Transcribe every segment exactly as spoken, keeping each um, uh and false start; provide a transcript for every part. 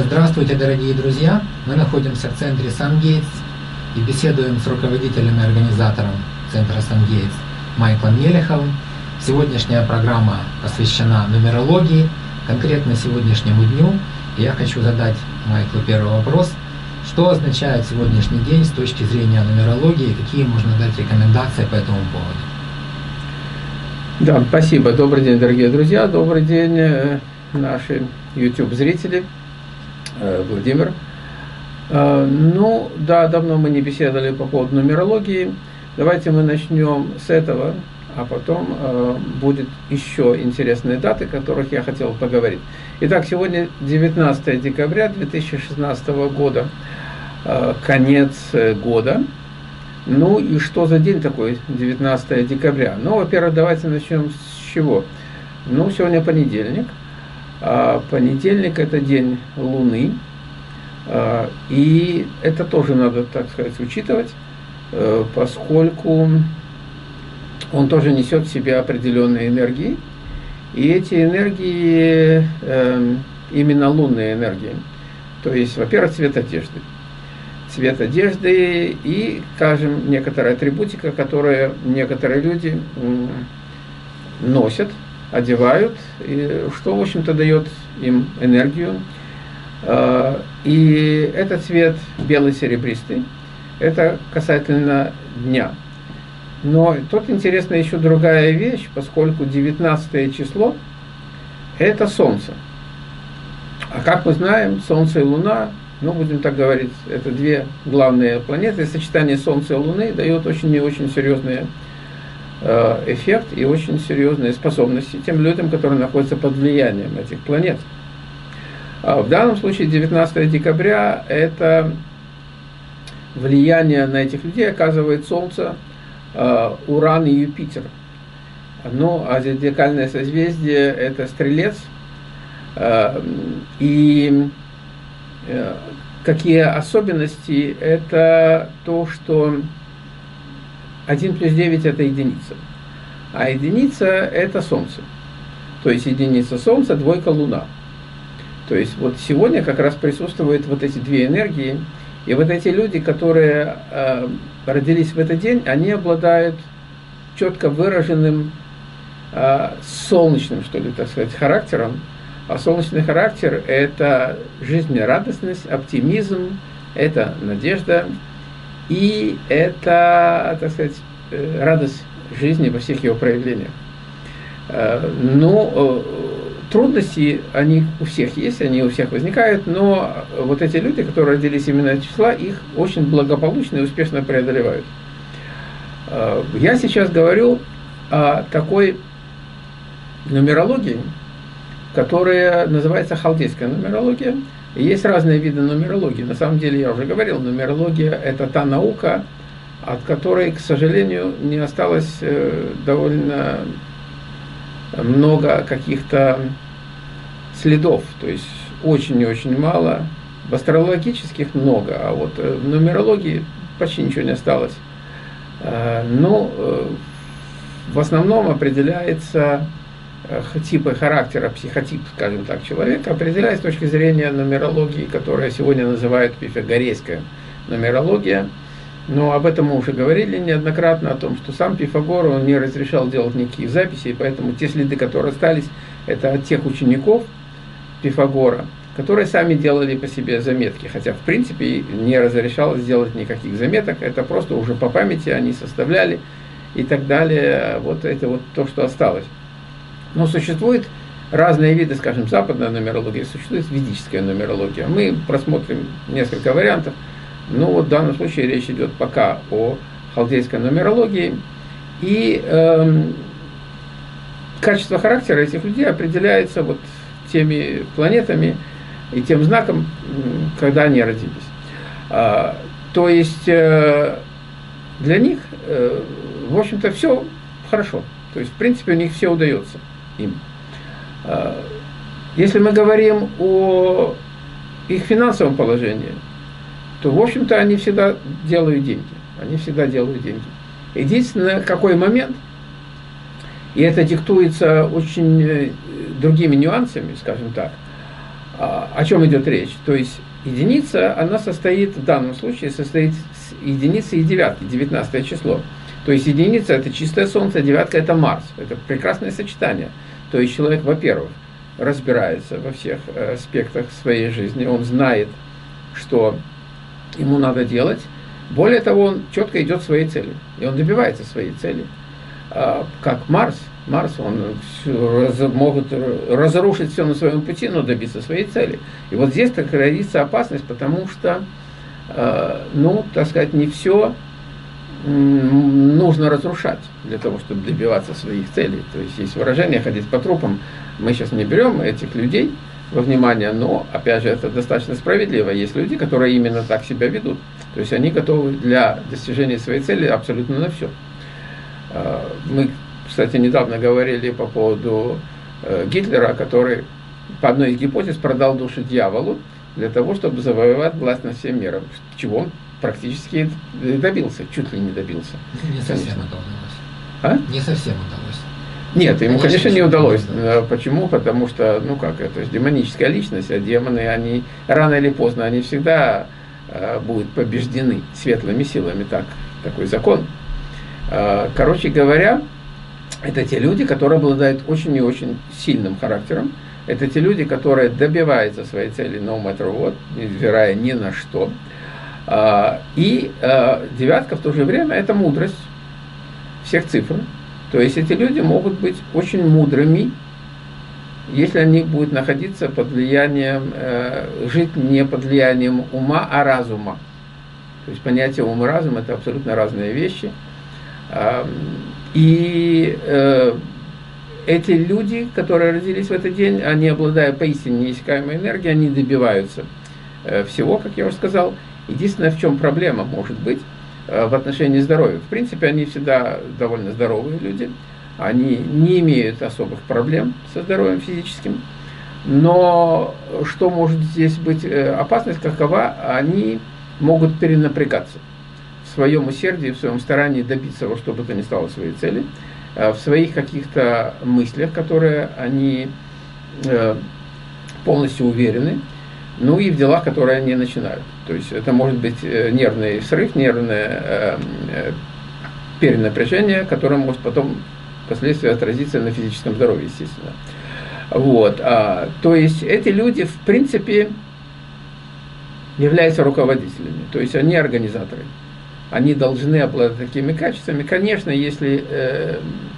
Здравствуйте, дорогие друзья! Мы находимся в центре SunGates и беседуем с руководителем и организатором центра SunGates Майклом Мелеховым. Сегодняшняя программа посвящена нумерологии, конкретно сегодняшнему дню. И я хочу задать Майклу первый вопрос. Что означает сегодняшний день с точки зрения нумерологии и какие можно дать рекомендации по этому поводу? Да, спасибо. Добрый день, дорогие друзья. Добрый день, наши YouTube-зрители. Владимир. Ну, да, давно мы не беседовали по поводу нумерологии. Давайте мы начнем с этого, а потом э, будет еще интересные даты, о которых я хотел поговорить. Итак, сегодня девятнадцатое декабря две тысячи шестнадцатого года, э, конец года. Ну и что за день такой, девятнадцатое декабря? Ну, во-первых, давайте начнем с чего? Ну, сегодня понедельник. А понедельник – это день Луны, а, и это тоже надо, так сказать, учитывать, а, поскольку он тоже несет в себе определенные энергии, и эти энергии а, именно лунные энергии. То есть, во-первых, цвет одежды. Цвет одежды и, скажем, некоторая атрибутика, которую некоторые люди носят, одевают, и что, в общем-то, дает им энергию. И этот цвет белый-серебристый. Это касательно дня. Но тут интересна еще другая вещь, поскольку девятнадцатое число – это Солнце. А как мы знаем, Солнце и Луна, ну, будем так говорить, это две главные планеты, и сочетание Солнца и Луны дает очень и очень серьезные эффект и очень серьезные способности тем людям, которые находятся под влиянием этих планет. В данном случае девятнадцатое декабря это влияние на этих людей оказывает Солнце, Уран и Юпитер. Ну, а зодиакальное созвездие это Стрелец. И какие особенности? Это то, что один плюс девять это единица, а единица это Солнце. То есть единица Солнца, двойка Луна. То есть вот сегодня как раз присутствуют вот эти две энергии, и вот эти люди, которые э, родились в этот день, они обладают четко выраженным э, солнечным, что ли, так сказать, характером. А солнечный характер это жизнерадостность, оптимизм, это надежда. И это, так сказать, радость жизни во всех его проявлениях. Но трудности, они у всех есть, они у всех возникают, но вот эти люди, которые родились именно от числа, их очень благополучно и успешно преодолевают. Я сейчас говорю о такой нумерологии, которая называется халдейская нумерология. И есть разные виды нумерологии. На самом деле, я уже говорил, нумерология – это та наука, от которой, к сожалению, не осталось довольно много каких-то следов. То есть очень и очень мало. В астрологических много, а вот в нумерологии почти ничего не осталось. Но в основном определяется типы характера, психотип, скажем так, человека определяется с точки зрения нумерологии, которая сегодня называют пифагорейская нумерология. Но об этом мы уже говорили неоднократно, о том, что сам Пифагор, он не разрешал делать никаких записей, и поэтому те следы, которые остались, это от тех учеников Пифагора, которые сами делали по себе заметки, хотя в принципе не разрешалось сделать никаких заметок, это просто уже по памяти они составляли и так далее. Вот это вот то, что осталось. Но существуют разные виды, скажем, западная нумерология, существует ведическая нумерология. Мы просмотрим несколько вариантов. Но вот в данном случае речь идет пока о халдейской нумерологии. И э, качество характера этих людей определяется вот теми планетами и тем знаком, когда они родились. А, то есть э, для них, э, в общем-то, все хорошо. То есть, в принципе, у них все удается им. Если мы говорим о их финансовом положении, то, в общем-то, они всегда делают деньги. Они всегда делают деньги. Единственное, какой момент, и это диктуется очень другими нюансами, скажем так, О чем идет речь? То есть единица, она состоит, в данном случае, состоит из единицы и девятки, девятнадцатое число. То есть единица – это чистое Солнце, а девятка – это Марс. Это прекрасное сочетание. То есть человек, во-первых, разбирается во всех аспектах своей жизни, он знает, что ему надо делать. Более того, он четко идет к своей цели, и он добивается своей цели. Как Марс. Марс, он все, может разрушить все на своем пути, но добиться своей цели. И вот здесь так родится опасность, потому что, ну, так сказать, не все нужно разрушать для того, чтобы добиваться своих целей. То есть есть выражение «ходить по трупам». Мы сейчас не берем этих людей во внимание, но, опять же, это достаточно справедливо. Есть люди, которые именно так себя ведут. То есть они готовы для достижения своей цели абсолютно на все. Мы, кстати, недавно говорили по поводу Гитлера, который по одной из гипотез продал душу дьяволу для того, чтобы завоевать власть над всем миром, чего он практически добился, чуть ли не добился. Не совсем это удалось. А? Не совсем удалось. Нет, ему, конечно, конечно не удалось. не удалось. Почему? Потому что, ну как, это же демоническая личность, а демоны, они рано или поздно, они всегда э, будут побеждены светлыми силами, так, такой закон. Э, короче говоря, это те люди, которые обладают очень и очень сильным характером. Это те люди, которые добиваются своей цели no matter what, невзирая ни на что. Э, и э, девятка в то же время это мудрость всех цифр. То есть эти люди могут быть очень мудрыми, если они будут находиться под влиянием, э, жить не под влиянием ума, а разума. То есть понятие ум и разум – это абсолютно разные вещи. Э, и э, эти люди, которые родились в этот день, они, обладая поистине неиссякаемой энергией, они добиваются э, всего, как я уже сказал. Единственное, в чем проблема может быть в отношении здоровья. В принципе, они всегда довольно здоровые люди, они не имеют особых проблем со здоровьем физическим, но что может здесь быть опасность какова, они могут перенапрягаться в своем усердии, в своем старании добиться во что бы то ни стало своей цели, в своих каких-то мыслях, которые они полностью уверены, ну и в делах, которые они начинают. То есть это может быть нервный срыв, нервное э, э, перенапряжение, которое может потом впоследствии отразиться на физическом здоровье, естественно. Вот. А, то есть эти люди, в принципе, являются руководителями, то есть они организаторы. Они должны обладать такими качествами. Конечно, если э,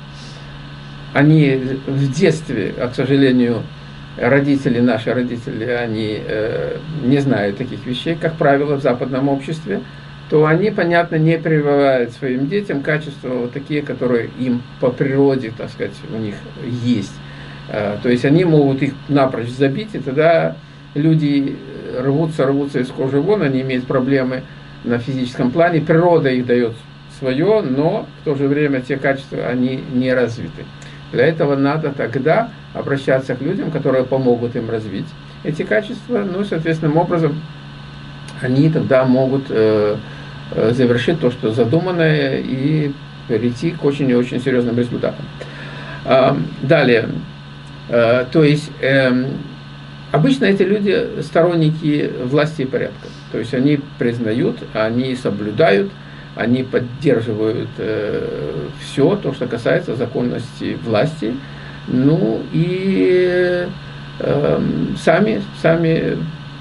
они в детстве, а, к сожалению, родители, наши родители, они э, не знают таких вещей, как правило, в западном обществе, то они, понятно, не прививают своим детям качества вот такие, которые им по природе, так сказать, у них есть. Э, то есть они могут их напрочь забить, и тогда люди рвутся, рвутся из кожи вон, они имеют проблемы на физическом плане, природа их дает свое, но в то же время те качества, они не развиты. Для этого надо тогда обращаться к людям, которые помогут им развить эти качества, ну и, соответственным образом, они тогда могут э, завершить то, что задуманное, и перейти к очень и очень серьезным результатам. А, далее, э, то есть, э, обычно эти люди сторонники власти и порядка, то есть они признают, они соблюдают, они поддерживают э, все то, что касается законности власти, ну и э, сами, сами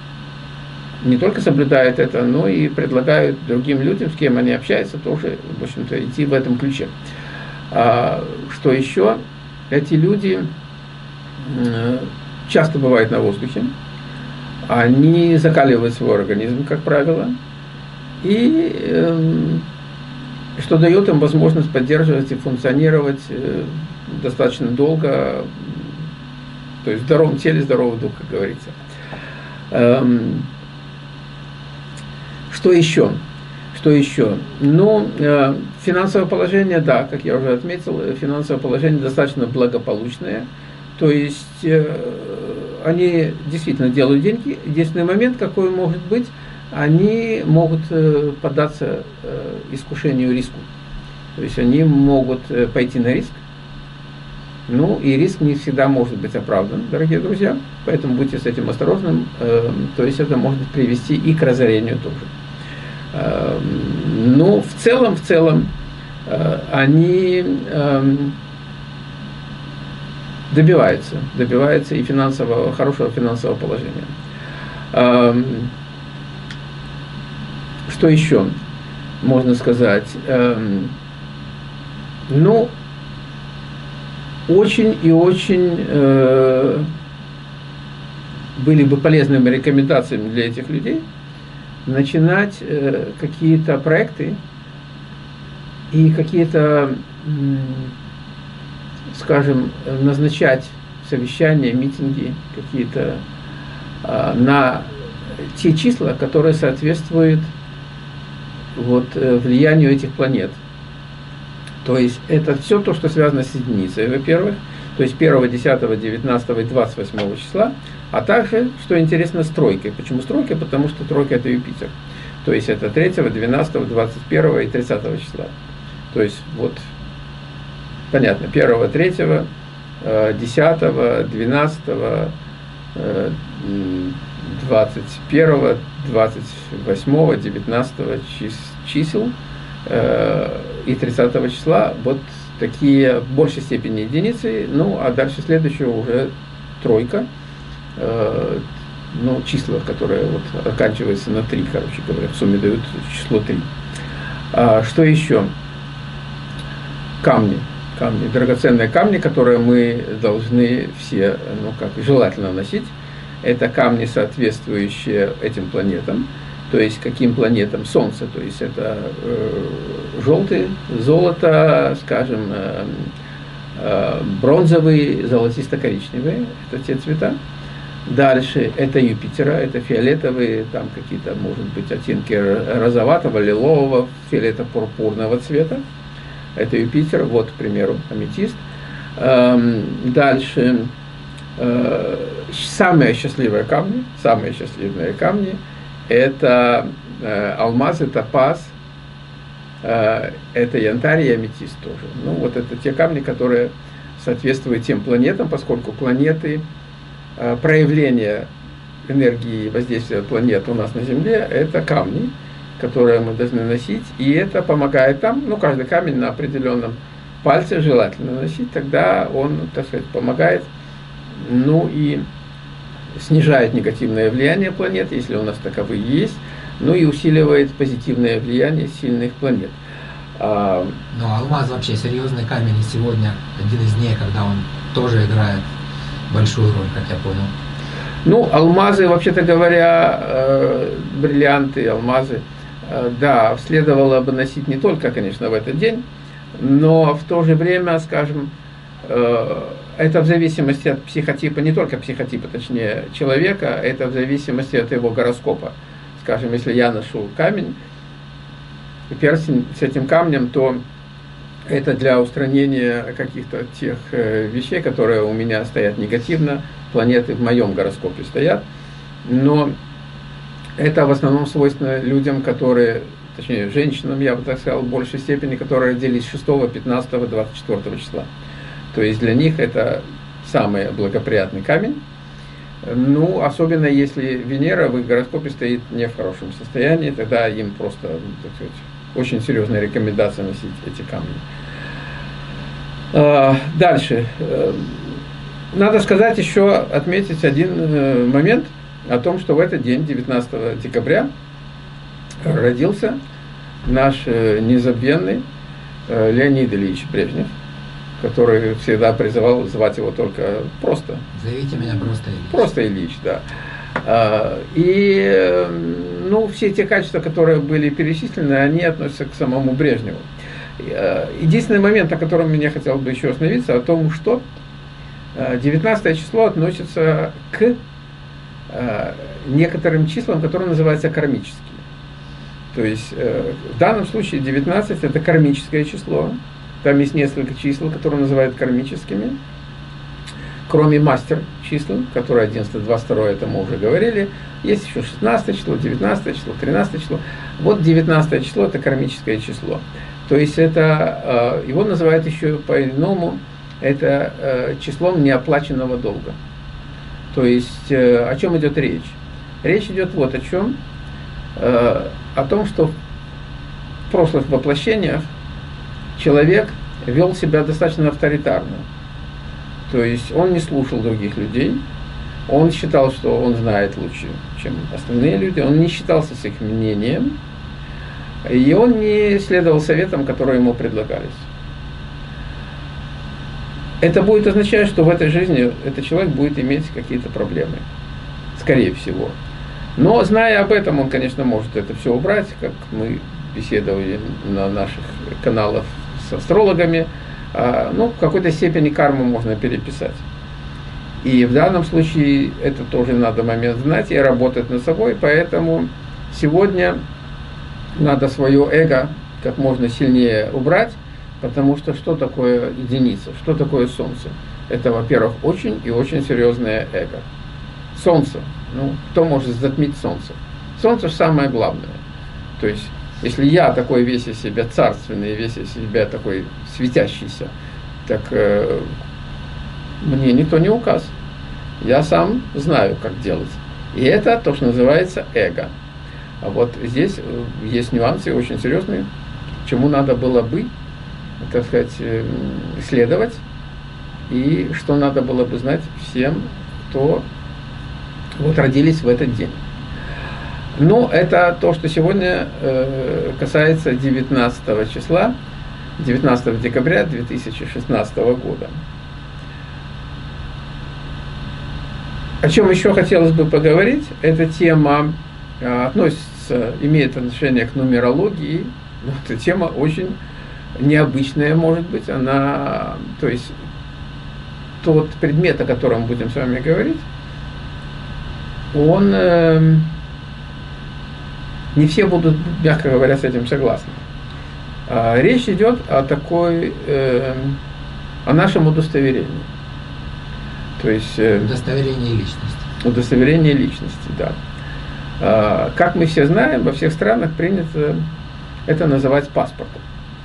не только соблюдают это, но и предлагают другим людям, с кем они общаются, тоже, в общем-то, идти в этом ключе. А, что еще? Эти люди э, часто бывают на воздухе, они закаливают свой организм, как правило, и э, что дает им возможность поддерживать и функционировать э, достаточно долго, то есть в здоровом теле, здоровый дух, как говорится. Эм, что еще? Что еще? Ну, э, финансовое положение, да, как я уже отметил, финансовое положение достаточно благополучное, то есть э, они действительно делают деньги. Единственный момент, какой может быть, они могут э, поддаться э, искушению, риску. То есть они могут э, пойти на риск Ну и риск не всегда может быть оправдан, дорогие друзья, поэтому будьте с этим осторожным, э, то есть это может привести и к разорению тоже. Э, но в целом, в целом, э, они э, добиваются, добиваются и финансового, хорошего финансового положения. Э, что еще можно сказать? Э, ну, очень и очень э, были бы полезными рекомендациями для этих людей начинать э, какие-то проекты и какие-то, э, скажем, назначать совещания, митинги какие-то э, на те числа, которые соответствуют вот, э, влиянию этих планет. То есть это все то, что связано с единицей, во-первых, то есть первого, десятого, девятнадцатого и двадцать восьмого числа, а также, что интересно, с тройкой. Почему с тройкой? Потому что тройка это Юпитер. То есть это третьего, двенадцатого, двадцать первого и тридцатого числа. То есть вот, понятно, первого, третьего, десятого, двенадцатого, двадцать первого, двадцать восьмого, девятнадцатого чисел и тридцатого числа вот такие в большей степени единицы, ну а дальше следующего уже тройка, э, ну числа, которые вот оканчиваются на три, короче говоря, в сумме дают число три. А, что еще? Камни, камни, драгоценные камни, которые мы должны все, ну как, желательно носить, это камни, соответствующие этим планетам. То есть каким планетам? Солнце, то есть это э, желтый, золото, скажем, э, э, бронзовый, золотисто-коричневый, это те цвета. Дальше это Юпитера, это фиолетовые, там какие-то, может быть, оттенки розоватого, лилового, фиолето-пурпурного цвета. Это Юпитер, вот, к примеру, аметист. Э, дальше э, самые счастливые камни, самые счастливые камни. Это э, алмазы, топаз, э, это янтарь и аметист тоже. Ну, вот это те камни, которые соответствуют тем планетам, поскольку планеты, э, проявление энергии воздействия планет у нас на Земле, это камни, которые мы должны носить, и это помогает нам, ну, каждый камень на определенном пальце желательно носить, тогда он, так сказать, помогает, ну, и снижает негативное влияние планет, если у нас таковые есть, ну и усиливает позитивное влияние сильных планет. А... Но алмаз вообще серьезный камень, и сегодня один из дней, когда он тоже играет большую роль, как я понял. Ну, алмазы, вообще-то говоря, э, бриллианты, алмазы, э, да, следовало бы носить не только, конечно, в этот день, но в то же время, скажем, э, это в зависимости от психотипа, не только психотипа, точнее, человека, это в зависимости от его гороскопа. Скажем, если я ношу камень, перстень с этим камнем, то это для устранения каких-то тех вещей, которые у меня стоят негативно, планеты в моем гороскопе стоят. Но это в основном свойственно людям, которые, точнее, женщинам, я бы так сказал, в большей степени, которые родились шестого, пятнадцатого, двадцать четвёртого числа. То есть для них это самый благоприятный камень. Ну, особенно если Венера в их гороскопе стоит не в хорошем состоянии, тогда им просто, так сказать, очень серьезная рекомендация носить эти камни. Дальше. Надо сказать еще, отметить один момент о том, что в этот день, девятнадцатого декабря, родился наш незабвенный Леонид Ильич Брежнев, который всегда призывал звать его только просто. Зовите меня просто Ильич. Просто Ильич, да. И, ну, все те качества, которые были перечислены, они относятся к самому Брежневу. Единственный момент, о котором я хотел бы еще остановиться, о том, что девятнадцатое число относится к некоторым числам, которые называются кармические. То есть в данном случае девятнадцать это кармическое число. Там есть несколько чисел, которые называют кармическими. Кроме мастер чисел, которые одиннадцатое, двадцать второе, это мы уже говорили. Есть еще шестнадцатое число, девятнадцатое число, тринадцатое число. Вот девятнадцатое число это кармическое число. То есть это, его называют еще по-иному это э, числом неоплаченного долга. То есть э, о чем идет речь? Речь идет вот о чем. Э, о том, что в прошлых воплощениях человек вел себя достаточно авторитарно. То есть он не слушал других людей, он считал, что он знает лучше, чем остальные люди, он не считался с их мнением, и он не следовал советам, которые ему предлагались. Это будет означать, что в этой жизни этот человек будет иметь какие-то проблемы, скорее всего. Но, зная об этом, он, конечно, может это все убрать, как мы беседовали на наших каналах с астрологами. Ну, в какой-то степени карму можно переписать. И в данном случае это тоже надо момент знать и работать над собой, поэтому сегодня надо свое эго как можно сильнее убрать, потому что что такое единица, что такое Солнце? Это, во-первых, очень и очень серьезное эго. Солнце, ну, кто может затмить Солнце? Солнце же самое главное. То есть, если я такой весь из себя царственный, весь из себя такой светящийся, так э, мне никто не указ. Я сам знаю, как делать. И это то, что называется эго. А вот здесь есть нюансы очень серьезные, чему надо было бы, так сказать, следовать, и что надо было бы знать всем, кто вот родились в этот день. Ну, это то, что сегодня э, касается девятнадцатого числа, девятнадцатого декабря две тысячи шестнадцатого года. О чем еще хотелось бы поговорить, эта тема э, относится, имеет отношение к нумерологии, но эта тема очень необычная, может быть, она, то есть тот предмет, о котором мы будем с вами говорить, он, э, не все будут, мягко говоря, с этим согласны. А, речь идет о такой, э, о нашем удостоверении. То есть, э, удостоверение личности. Удостоверение личности, да. А, как мы все знаем, во всех странах принято это называть паспортом.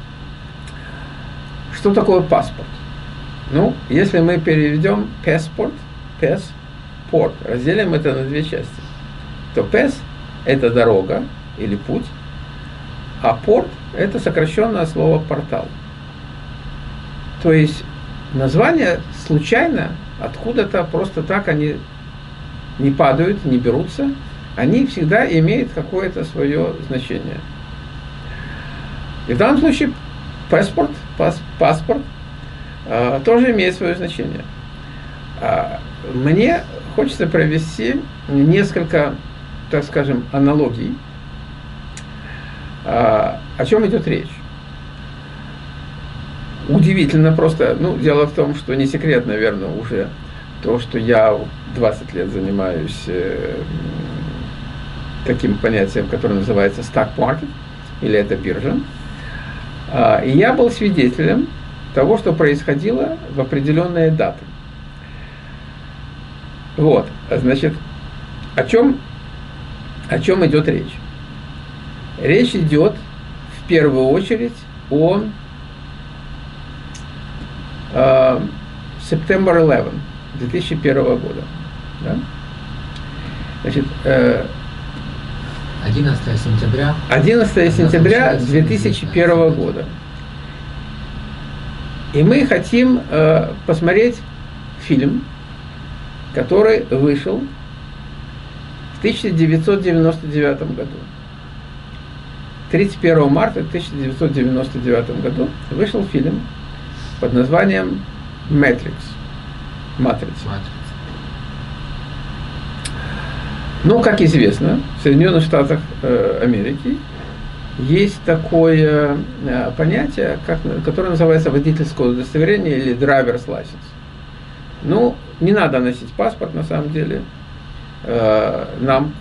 Что такое паспорт? Ну, если мы переведем passport, pes, порт, разделим это на две части, то pes – это дорога или путь, а порт – это сокращенное слово портал. То есть названия случайно, откуда-то просто так они не падают, не берутся, они всегда имеют какое-то свое значение. И в данном случае паспорт, пас, паспорт э, тоже имеет свое значение. А, мне хочется провести несколько, так скажем, аналогий. А, о чем идет речь? Удивительно просто, ну, дело в том, что не секрет, наверное, уже то, что я двадцать лет занимаюсь э, таким понятием, которое называется stock market, или это биржа. А, и я был свидетелем того, что происходило в определенные даты. Вот, значит, о чем, о чем идет речь? Речь идет в первую очередь о э, September eleventh две тысячи первого года. Да? Значит, э, одиннадцатого сентября. одиннадцатого сентября две тысячи первого года. И мы хотим э, посмотреть фильм, который вышел в тысяча девятьсот девяносто девятом году. тридцать первого марта тысяча девятьсот девяносто девятом году вышел фильм под названием «Matrix». «Матрица». Ну, как известно, в Соединенных Штатах э, Америки есть такое э, понятие, как, которое называется водительское удостоверение или driver's license. Ну, не надо носить паспорт, на самом деле. Э, нам,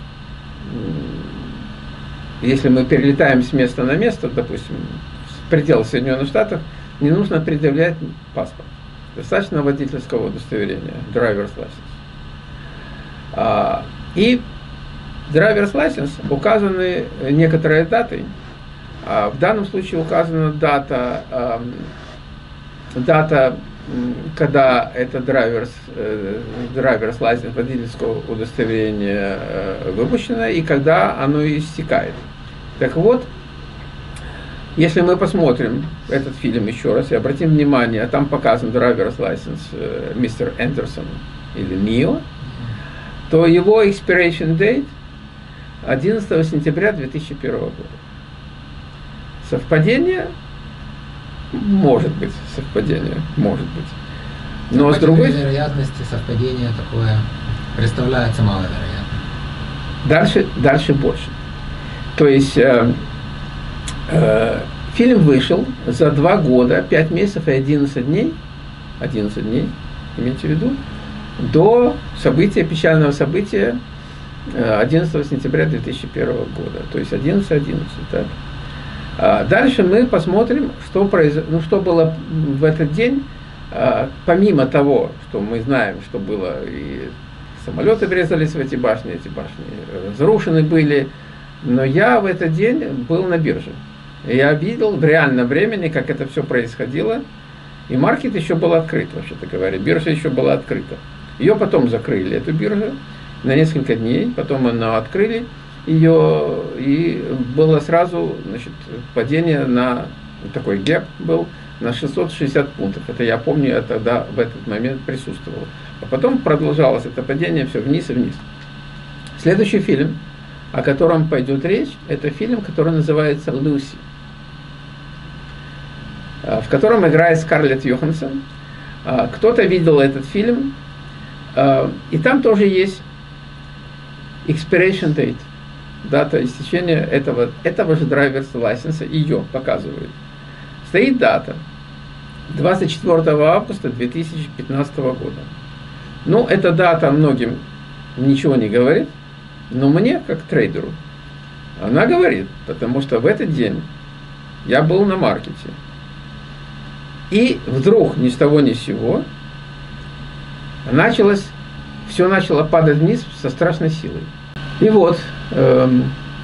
если мы перелетаем с места на место, допустим, в пределах Соединенных Штатов, не нужно предъявлять паспорт. Достаточно водительского удостоверения, driver's license. А, и driver's license указаны некоторые даты. А, в данном случае указана дата, а, дата когда это драйверс, драйверс лайсенс, водительского удостоверения выпущено, и когда оно истекает. Так вот, если мы посмотрим этот фильм еще раз и обратим внимание, там показан драйверс лайсенс мистер Эндерсон или Нио, то его expiration date одиннадцатого сентября две тысячи первого года. Совпадение? Может быть, совпадение, может быть. Но, но с другой стороны, вероятности совпадения такое представляется маловероятно. Дальше, дальше больше. То есть э, э, фильм вышел за два года, пять месяцев и одиннадцать дней, одиннадцать дней, имейте в виду, до события, печального события одиннадцатого сентября две тысячи первого года. То есть одиннадцать одиннадцать. Так? А дальше мы посмотрим, что, произ... ну, что было в этот день. А, помимо того, что мы знаем, что было, и самолеты врезались в эти башни, эти башни разрушены были, но я в этот день был на бирже. И я видел в реальном времени, как это все происходило, и маркет еще был открыт, вообще-то говоря, биржа еще была открыта. Ее потом закрыли, эту биржу, на несколько дней, потом она открыли ее, и было сразу, значит, падение на, такой гэп был, на шестьсот шестьдесят пунктов. Это я помню, я тогда в этот момент присутствовал. А потом продолжалось это падение все вниз и вниз. Следующий фильм, о котором пойдет речь, это фильм, который называется «Люси», в котором играет Скарлетт Йоханссон. Кто-то видел этот фильм, и там тоже есть expiration date, дата истечения этого, этого же драйверс лайсенса, ее показывают. Стоит дата двадцать четвёртого августа две тысячи пятнадцатого года. Ну, эта дата многим ничего не говорит, но мне, как трейдеру, она говорит, потому что в этот день я был на маркете. И вдруг ни с того ни с сего началось, все начало падать вниз со страшной силой. И вот эм,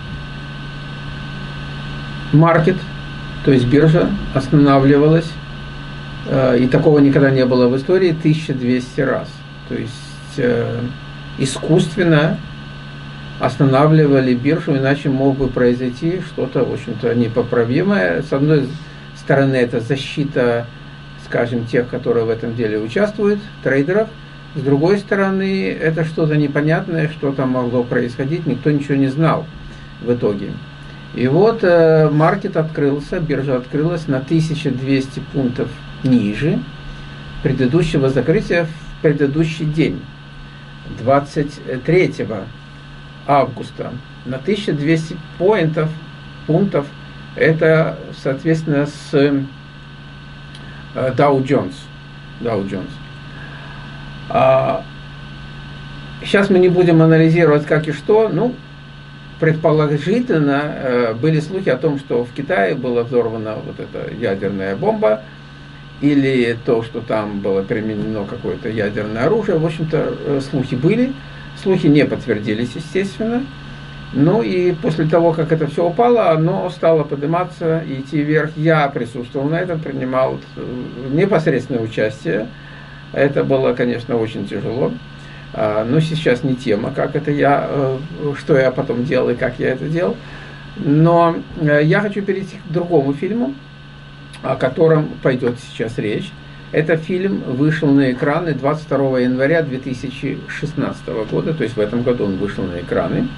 маркет, то есть биржа, останавливалась, э, и такого никогда не было в истории, тысяча двести раз. То есть э, искусственно останавливали биржу, иначе мог бы произойти что-то, в общем-то, непоправимое. С одной стороны, это защита, скажем, тех, которые в этом деле участвуют, трейдеров. С другой стороны, это что-то непонятное, что там могло происходить, никто ничего не знал в итоге. И вот э, маркет открылся, биржа открылась на тысячу двести пунктов ниже предыдущего закрытия в предыдущий день, двадцать третьего августа. На тысячу двести поинтов, пунктов, это, соответственно, с э, Dow Jones. Dow Jones. А, сейчас мы не будем анализировать как и что, ну, предположительно, э, были слухи о том, что в Китае была взорвана вот эта ядерная бомба, или то, что там было применено какое-то ядерное оружие. В общем-то, э, слухи были, слухи не подтвердились, естественно. Ну и после того, как это все упало, оно стало подниматься и идти вверх. Я присутствовал на этом, принимал непосредственное участие. Это было, конечно, очень тяжело, но сейчас не тема, как это я, что я потом делал и как я это делал. Но я хочу перейти к другому фильму, о котором пойдет сейчас речь. Этот фильм вышел на экраны двадцать второго января две тысячи шестнадцатого года, то есть в этом году он вышел на экраны.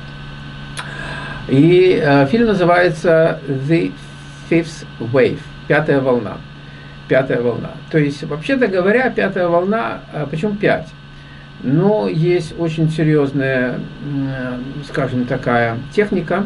И фильм называется «The Fifth Wave», «Пятая волна». Пятая волна. То есть, вообще-то говоря, пятая волна, почему пять? Ну, есть очень серьезная, скажем, такая техника,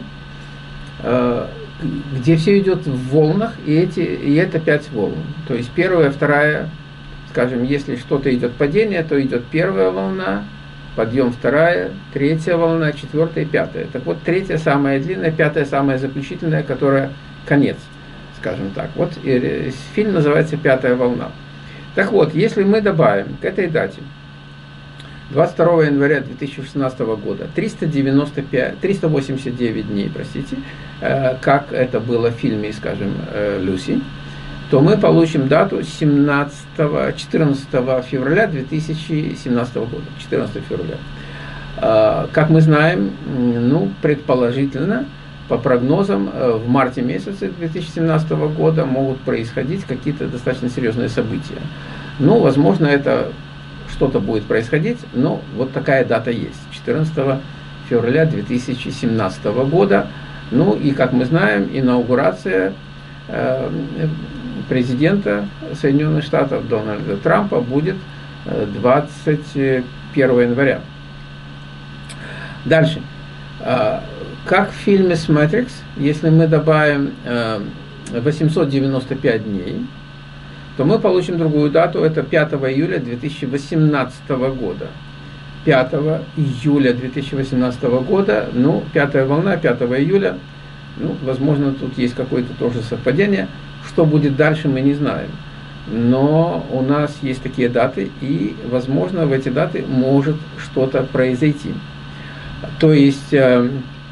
где все идет в волнах, и, эти, и это пять волн. То есть, первая, вторая, скажем, если что-то идет падение, то идет первая волна, подъем вторая, третья волна, четвертая и пятая. Так вот, третья самая длинная, пятая самая заключительная, которая конец. Скажем так. Вот фильм называется «Пятая волна». Так вот, если мы добавим к этой дате двадцать второго января две тысячи шестнадцатого года триста девяносто пять, триста восемьдесят девять дней, простите, как это было в фильме, скажем, «Люси», то мы получим дату семнадцатого, четырнадцатого февраля две тысячи семнадцатого года. четырнадцатого февраля. Как мы знаем, ну, предположительно, по прогнозам, в марте месяце две тысячи семнадцатого года могут происходить какие-то достаточно серьезные события. Ну, возможно, это что-то будет происходить, но вот такая дата есть. четырнадцатого февраля две тысячи семнадцатого года. Ну, и, как мы знаем, инаугурация э, президента Соединенных Штатов Дональда Трампа будет двадцать первого января. Дальше. Как в фильме с Matrix, если мы добавим восемьсот девяносто пять дней, то мы получим другую дату, это пятого июля две тысячи восемнадцатого года. пятого июля две тысячи восемнадцатого года, ну, пятая волна, пятого июля, ну, возможно, тут есть какое-то тоже совпадение. Что будет дальше, мы не знаем. Но у нас есть такие даты, и, возможно, в эти даты может что-то произойти. То есть, э,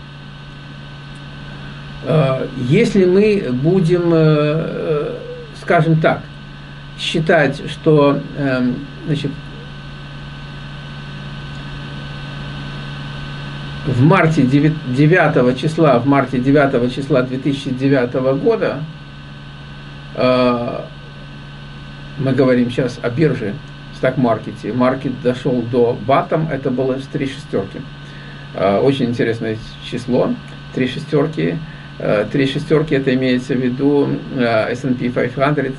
э, если мы будем, э, скажем так, считать, что, э, значит, в марте девятого числа, в марте девятого числа две тысячи девятого года, э, мы говорим сейчас о бирже, сток-маркете, маркет дошел до баттом, это было с три шестерки. Очень интересное число, три шестерки. Три шестерки, это имеется в виду эс энд пи пятьсот,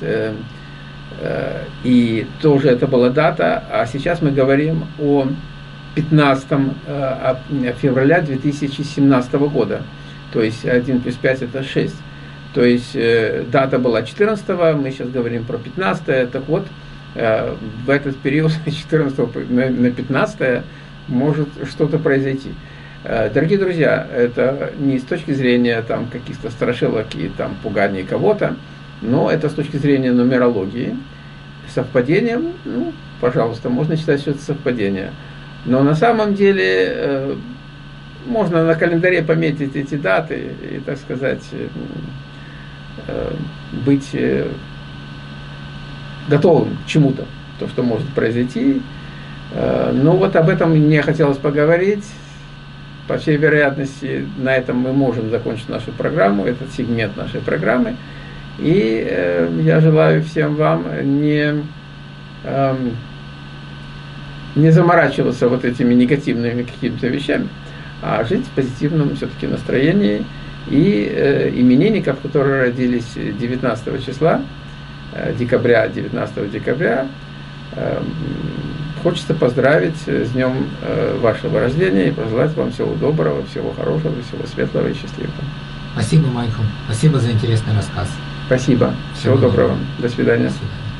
и тоже это была дата, а сейчас мы говорим о пятнадцатого февраля две тысячи семнадцатого года, то есть один плюс пять это шесть. То есть дата была четырнадцатого, мы сейчас говорим про пятнадцатое, так вот, в этот период с четырнадцатого на пятнадцатое может что-то произойти. Дорогие друзья, это не с точки зрения там каких-то страшилок и там пуганий кого-то, но это с точки зрения нумерологии. Совпадением, ну, пожалуйста, можно считать, что это совпадение. Но на самом деле э, можно на календаре пометить эти даты и, так сказать, э, быть э, готовым к чему-то, то, что может произойти. Э, ну вот об этом мне хотелось поговорить. По всей вероятности, на этом мы можем закончить нашу программу, этот сегмент нашей программы. И э, я желаю всем вам не, э, не заморачиваться вот этими негативными какими-то вещами, а жить в позитивном все-таки настроении. И э, именинников, которые родились девятнадцатого числа, э, декабря, девятнадцатого декабря, э, хочется поздравить с днем э, вашего рождения и пожелать вам всего доброго, всего хорошего, всего светлого и счастливого. Спасибо, Майкл. Спасибо за интересный рассказ. Спасибо. Всего, всего доброго. доброго. До свидания. До свидания.